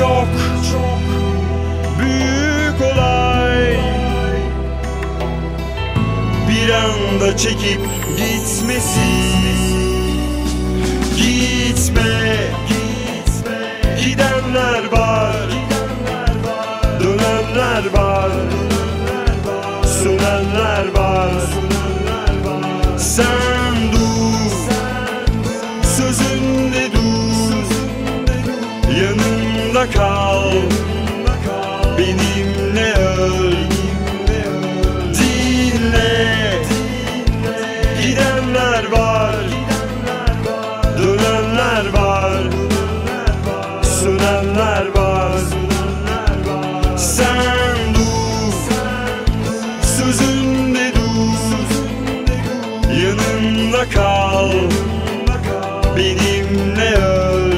Çok büyük olay, bir anda çekip gitmesi. Gitme, gidenler var, dönenler var, sönenler var. Sen dur, sözünde dur, yanımda kal, benimle öl. Dinle, gidenler var, dönenler var, sönenler var. Sen dur, sözünde dur, yanımda kal, benimle öl.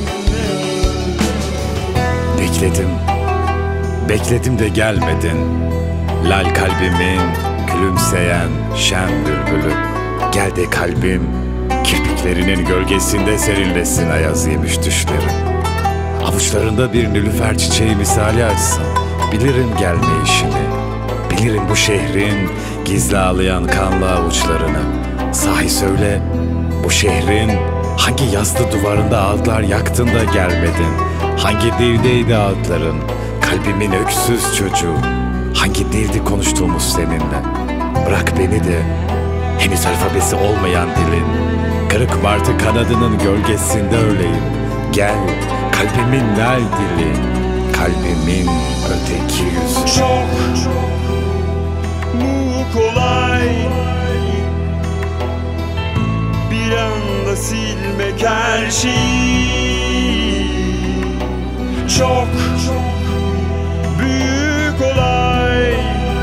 Bekledim de gelmedin. Lal kalbimin gülümseyen şen bülbülü. Gel de kalbim kirpiklerinin gölgesinde serinlesin ayaz yemiş düşlerim. Avuçlarında bir nilüfer çiçeği misali açsın. Bilirim gelme işini, bilirim bu şehrin gizli ağlayan kanlı avuçlarını. Sahi söyle, bu şehrin hangi yaslı duvarında ağıtlar yaktın da gelmedin? Hangi dildeydi ağıtların, kalbimin öksüz çocuğu? Hangi dildi konuştuğumuz seninle? Bırak beni de henüz alfabesi olmayan dilin kırık martı kanadının gölgesinde öleyim. Gel kalbimin lal dili, kalbimin öteki yüzü. Çok mu kolay, bir anda silmek her şeyi. Çok büyük olay,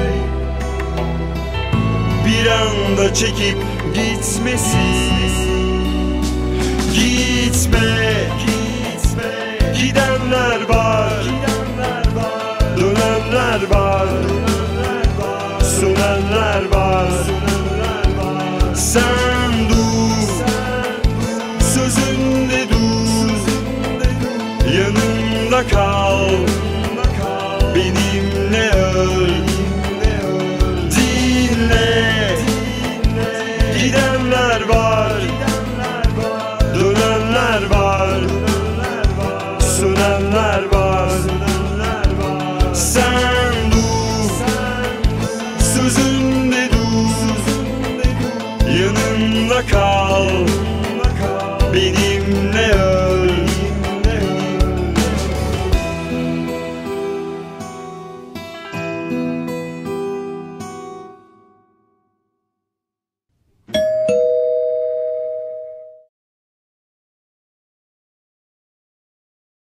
bir anda çekip gitmesi. Gitme, gidenler var, dönenler var, sönenler var. Sen dur, sözünde dur, yanımda kal, benimle öl. Dinle, gidenler var,